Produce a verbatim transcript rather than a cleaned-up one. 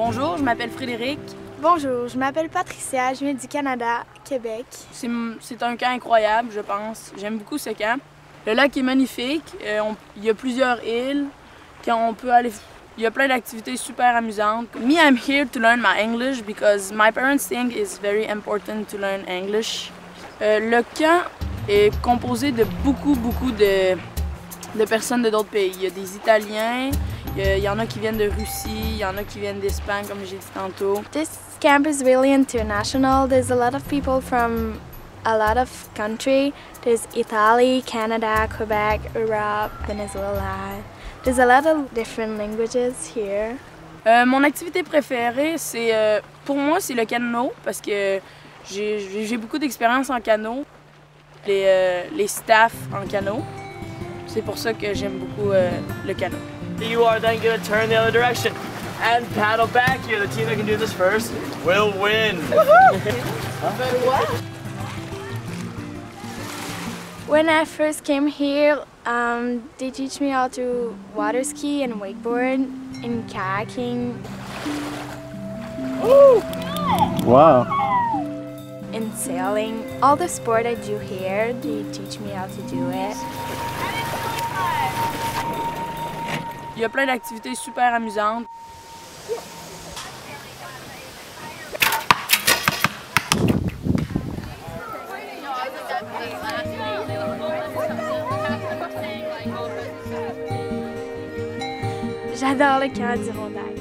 Bonjour, je m'appelle Frédéric. Bonjour, je m'appelle Patricia, je viens du Canada, Québec. C'est un camp incroyable, je pense. J'aime beaucoup ce camp. Le lac est magnifique. Euh, on, il y a plusieurs îles. Quand on peut aller, il y a plein d'activités super amusantes. Me, I'm here to learn my English because my parents think it's very important to learn English. Euh, le camp est composé de beaucoup, beaucoup de, de personnes de d'autres pays. Il y a des Italiens, il y, a, il y en a qui viennent de Russie, il y en a qui viennent d'Espagne, comme j'ai dit tantôt. This camp is really international. There's a lot of people from a lot of countries. There's Italy, Canada, Quebec, Europe, Venezuela. There's a lot of different languages here. Euh, mon activité préférée, c'est euh, pour moi, c'est le canot parce que j'ai beaucoup d'expérience en canot, les, euh, les staffs en canot. C'est pour ça que j'aime beaucoup euh, le canot. You are then going to turn the other direction and paddle back here. The team that can do this first will win. When I first came here, um, they teach me how to water ski and wakeboard and kayaking. Ooh. Wow. And sailing. All the sport I do here, they teach me how to do it. Il y a plein d'activités super amusantes. J'adore le camp d'Adirondack.